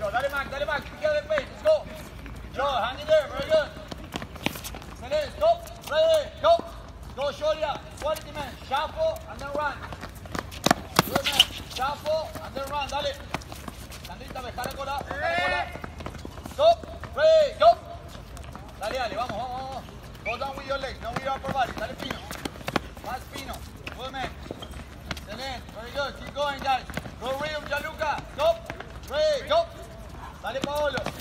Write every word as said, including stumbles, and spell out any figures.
Joe. Dale, Mac, dale, Mac. Pick up the pace. Let's go. Joe, hang in there. Very good. Excellent. Stop. Ready. Go. Go, Shoria. Quality, man. Shuffle and then run. Good, man. Shuffle and then run. Dale. Sandrita, deja la cola. Deja la cola. Stop. Ready. Go. Dale, dale. Vamos, vamos, vamos. Go down with your legs, not with your upper body. Dale, Pino. Más Pino. Good, man. Excellent. Very good. Keep going, guys. Go, Rio, Gianluca. Stop. Ready. Go. Dale, Paolo.